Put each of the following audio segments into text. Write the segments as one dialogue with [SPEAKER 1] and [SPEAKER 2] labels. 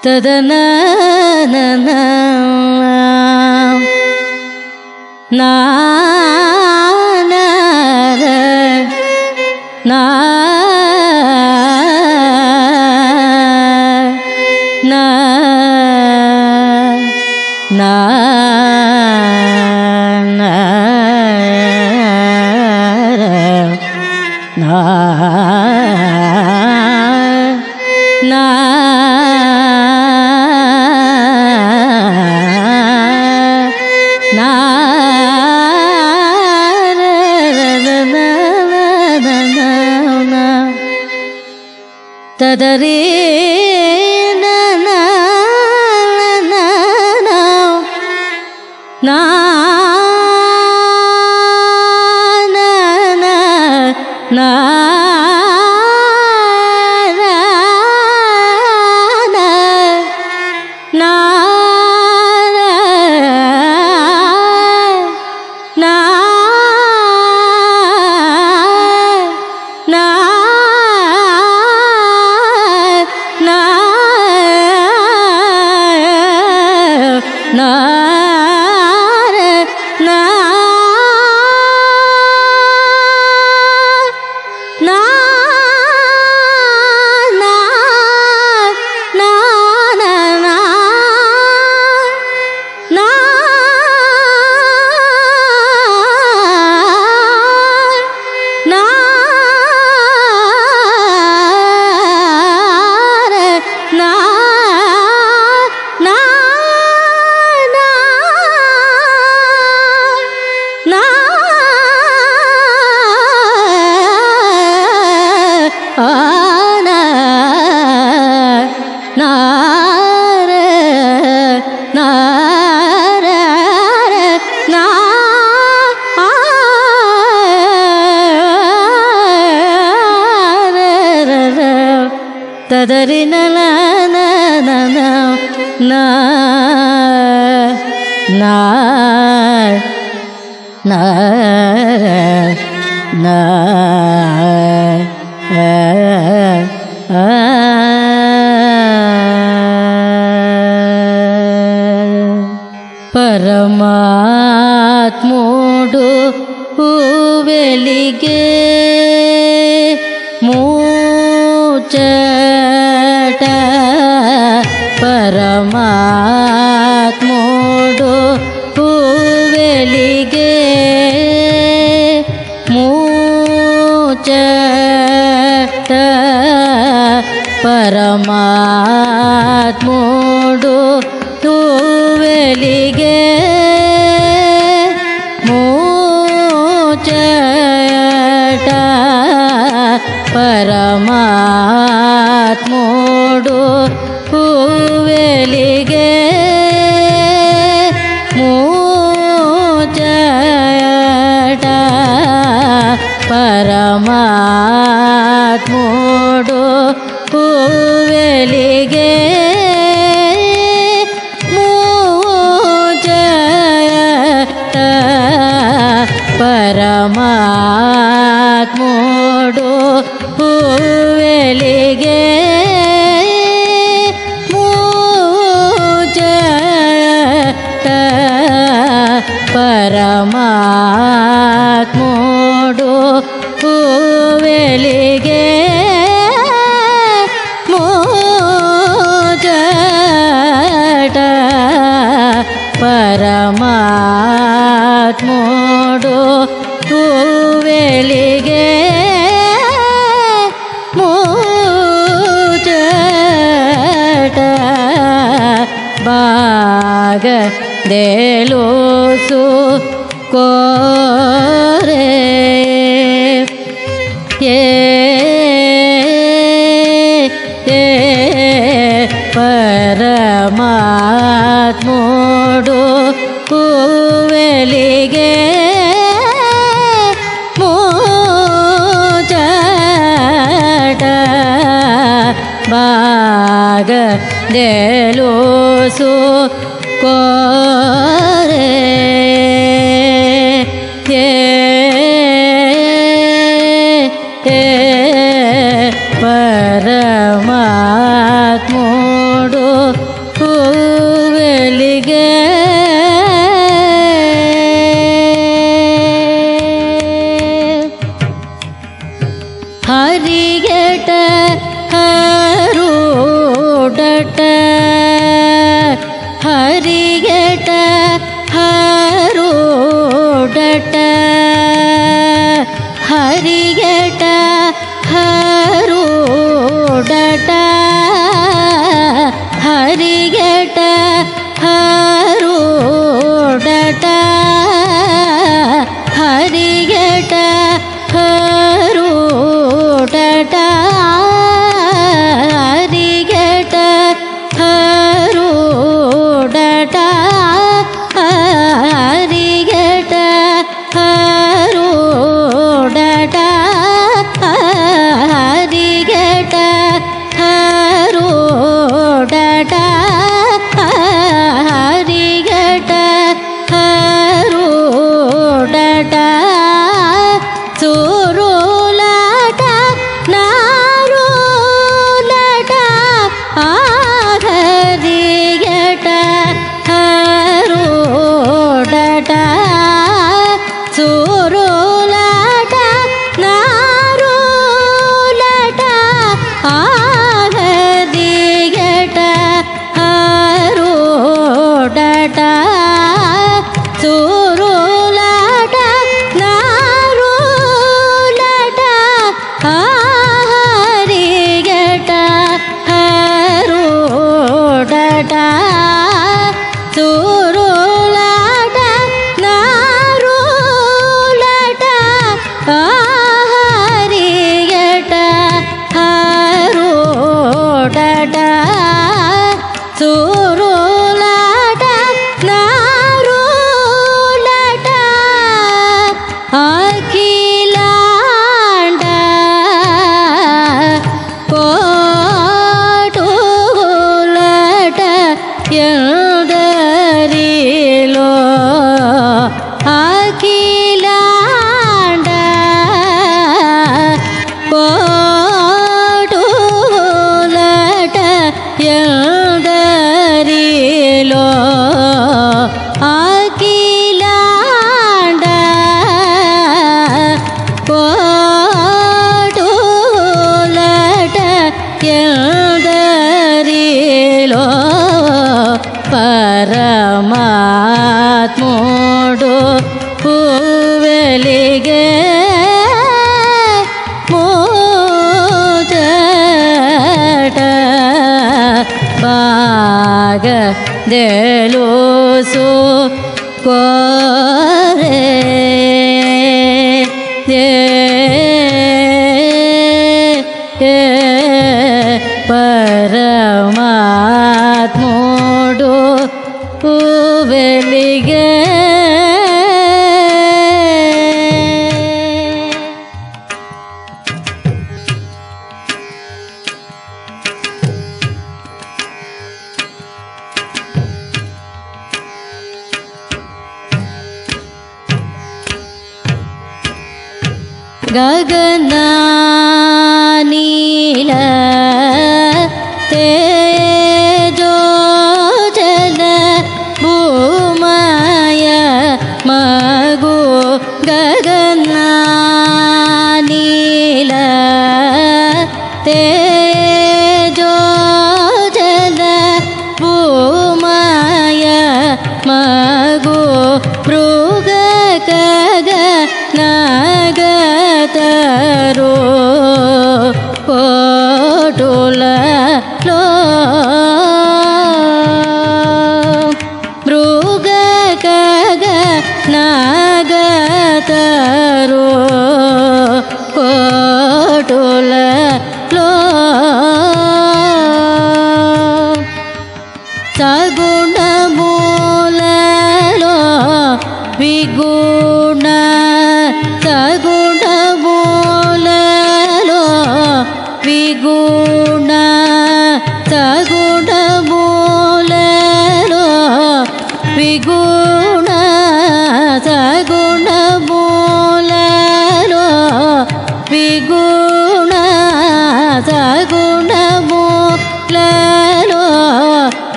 [SPEAKER 1] తదనా నా నా నా నా తదరే నా తదరి నా నా నా నా నా పరమాత్ముడు వెలిగే మూచట పరమాత్ముడు వెలిగే మూచట పరమాత్ముడు వెలిగే మూచట పరమాత్ముడు వెలిగే మూచట పరమాత్ముడు వెలిగే మూచట పరమాత్ముడు వెలిగే మూచట పరమాత్ముడు వెలిగే మూచట పరమాత్ముడు వెలిగే మూచట బాగ దేలుసు కోరే పరమాత్ముడు వెలిగే మూచట బాగ దేలుసు కోరే పరమాత్ముడు ಮೋಡು ಹೂವೆಲಿಗೆ ಹರಿಗೆಟ ಹರುಡಟ ಹರಿಗೆಟ ಹರುಡಟ ಹರಿಗೆಟ ಹರುಡಟ ಹರಿಗೆಟ ಹರುಡಟ ಹರಿಗೆಟ ಹರುಡಟ ಹರಿಗೆಟ ಹರುಡಟ ಹರಿಗೆಟ ಹರುಡಟ ಹರಿಗೆಟ ಹರುಡಟ ಹರಿಗೆಟ ಹರುಡಟ ಸುರುಳಟ ನಾರುಳಟ ಹರಿಗೆಟ ಹರುಡಟ ಸುರುಳಟ ನಾರುಳಟ ಹರಿಗೆಟ ಹರುಡಟ ಸುರುಳಟ ನಾರುಳಟ ಹರಿಗೆಟ ಹರುಡಟ ಸುರುಳಟ ನಾರುಳಟ ಹರಿಗೆಟ ಹರುಡಟ ಸುರುಳಟ ನಾರುಳಟ ಅಖಿಲಾಂಡ ಕೋಟುಲಟ ಎಂದರಿಲೋ ಅಖಿಲಾಂಡ ಕೋಟುಲಟ ಎಂದರಿಲೋ ಅಖಿಲಾಂಡ ಕೋಟುಲಟ ಎಂದರಿಲೋ ಪರಮಾತ್ಮೋಡು ಹೂವೆಲಿಗೆ ಮೋದಟ ಭಾಗ ದೇಲೋಸು ಕೋರೆ ಪರಮಾತ್ಮೋಡು ಹೂವೆಲಿಗೆ ಗಗನ ನೀಲ ತೇಜೋ ಜಲ ಭೂಮಯ ಮಗು ಗಗನ ನೀಲ ತೇಜೋ ಜಲ ಭೂಮಯ ಮಗು ಮೃಗ ಕಗ ನಗತರೋ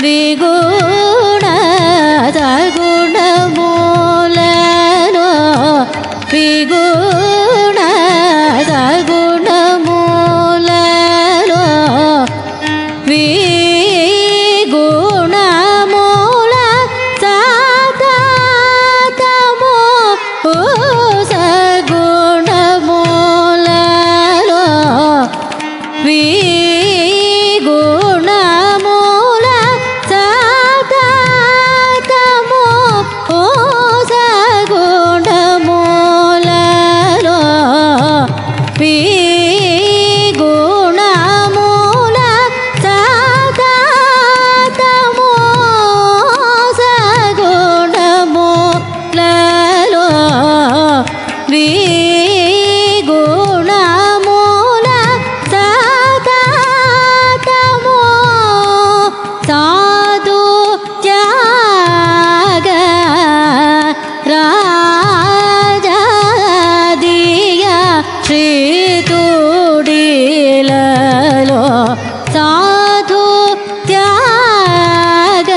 [SPEAKER 1] విగుణ సగుణ మూలలో విగుణ సగుణ మూలలో విగుణ మూల సతతము సగుణ మూలలో విగుణ మూల సతతము సగుణ మూలలో విగుణ మూల సతతము సగుణ మూలలో విగుణ మూల సతతము సాధు త్యాగ రాజాదియ శ్రీతుడిలలో సాధు త్యాగ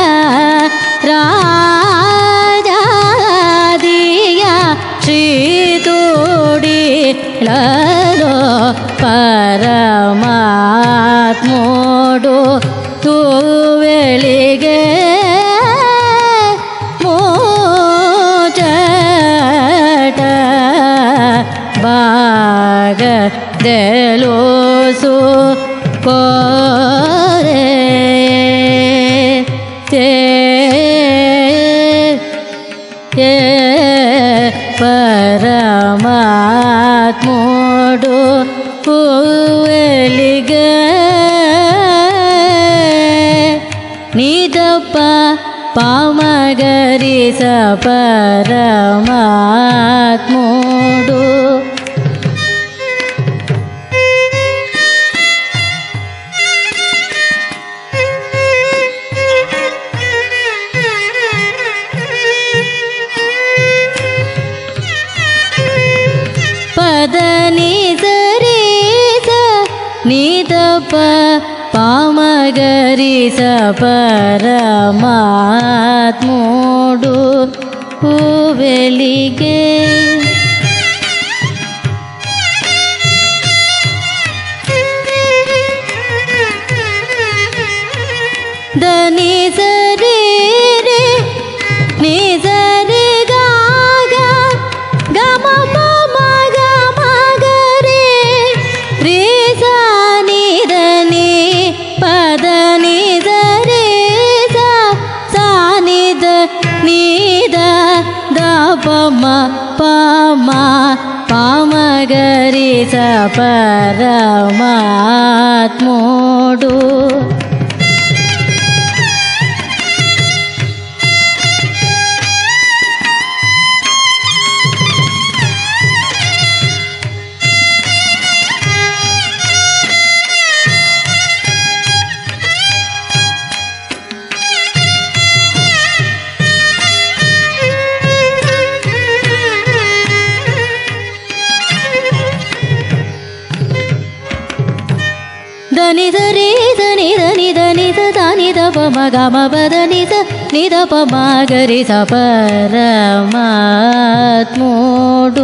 [SPEAKER 1] రాజాదియ శ్రీతుడిలలో పరమాత్ముడు తూవెలిగే మోచట బాగ తెలుసు కోరే పరమాత్ముడు వెలిగే నిదప పామగరి స పరమాత్ముడు పదని సరిస నిదప పామగరి స పరమాత్ముడు వెలిగే దని సరి రే ని సరి గాగ గమ పమ గమ గరే రే సాని దని పదని సరి సాని ద నిద ద పమ పమ పామగరి స పరమాత్ముడు దని ధరి ధని ధని ధని ధని ధప మగ మదని ని ధప మగరి స పరమాత్ముడు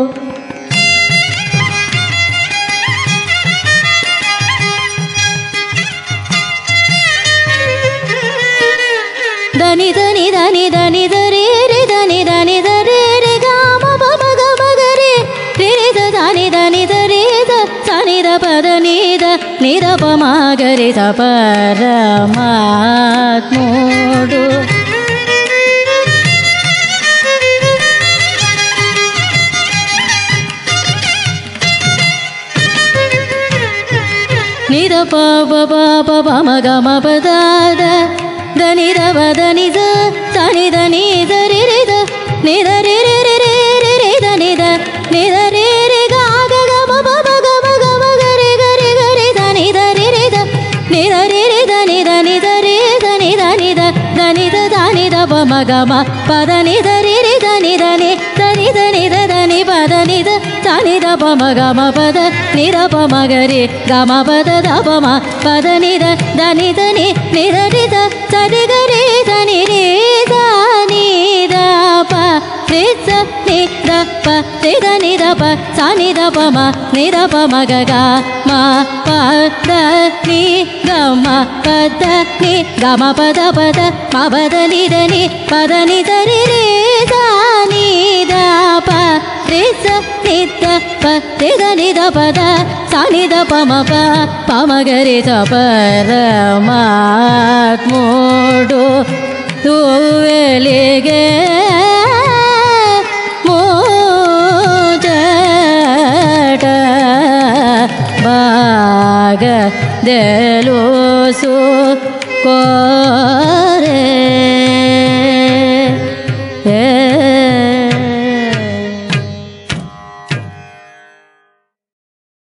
[SPEAKER 1] దని ధని ధని ధని ధరి రి ధని ధని ధరి రి గమ పమ గమ గరి రి రి ధని ధని ధరి సని ద పదని ద ని ద పమ గరి స పరమాత్ముడు ని ద ప ప ప మ గ మ ప ద ద దని ద వ దని ద సని ద ని ద రి రి ద ని ద రి రి రి రి రి రి ద ని ద ని ద రి రి గ గ గ మ ప మ గ మ గ మ గ రి గ రి గ రి ద ని ద రి రి ద ని ద రి రి ద ని ద ని ద రి ద ని ద ని ద ద ని ద ద ని ద ప మ గ మ ప ద ని ద రి రి ద ని ద ని ద ని ద ని ద ద ని ప ద ని ద ద ని ద ప మ గ మ ప ద ని ద ప మ గ రి గ మ ప ద ద ప మ ప ద ని ద ద ని ద ని ని ద రి ద रे स नि द प रे द नि द प सा नि द प म नि द प म ग ग म प द नि ग म प द नि ग म प द म प द नि द नि प द नि द रि रे द नि द प रे स नि द प रे द नि द प द सा नि द प म ग रे द प र म ಮೂಡು ತೂವೆಲಿಗೆ ಮೂಜಟ ಭಾಗ ದೇ